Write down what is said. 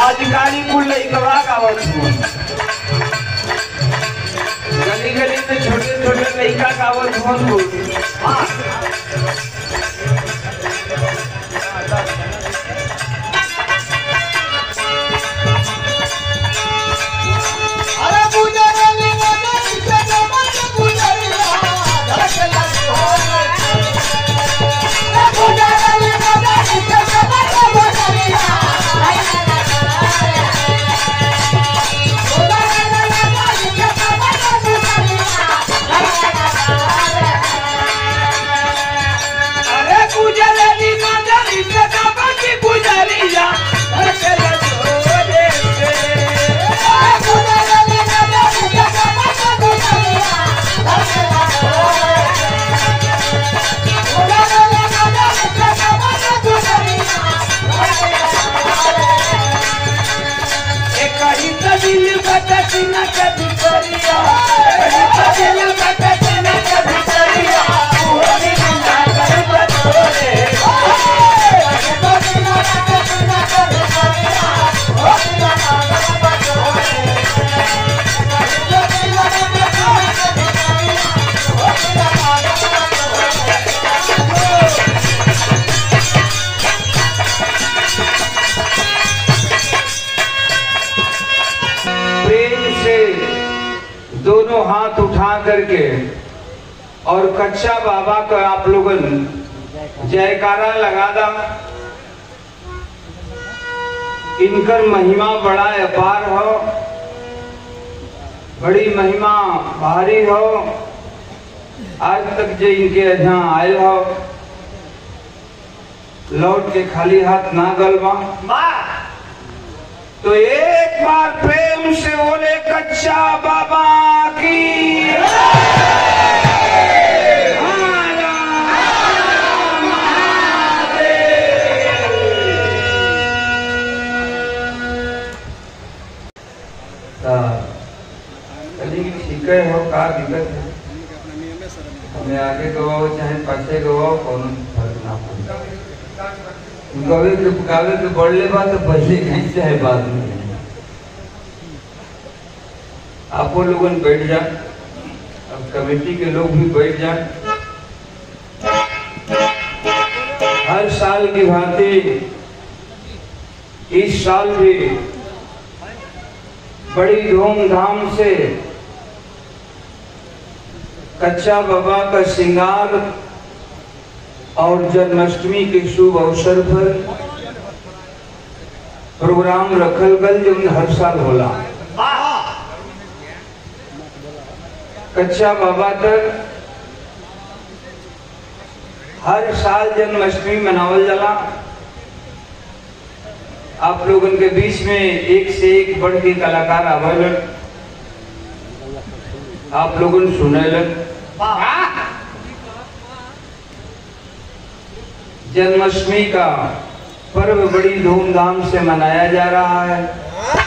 आज काली कुल लइकवा गावत हूँ, गली गली में छोटे छोटे लइका गावत हूँ। दोनों हाथ उठा करके और कच्चा बाबा का आप लोगन जयकारा लगा दा। इनकर महिमा बड़ा अपार हो, बड़ी महिमा भारी हो। आज तक जो इनके यहाँ आयल हो लौट के खाली हाथ ना गलवा। तो एक बार प्रेम से बोले कच्चा बाबा की। ठीक है हो का दिक्कत है, हमें आगे गवाओ चाहे पाछे गवाओ कौन फर्क ना पड़े। गावे के बढ़ले बात तो पहले कहीं चाहे बाद में। आप लोगन बैठ जा, अब कमेटी के लोग भी बैठ जाए। हर साल की भांति इस साल भी बड़ी धूमधाम से कच्चा बाबा का श्रृंगार और जन्माष्टमी के शुभ अवसर पर प्रोग्राम रखल गल जो हर साल होला। कच्चा बाबा तक हर साल जन्माष्टमी मनावल जाला। आप लोगन के बीच में एक से एक बढ़ के कलाकार आवेलन, आप लोगन सुनेलन। जन्माष्टमी का पर्व बड़ी धूमधाम से मनाया जा रहा है।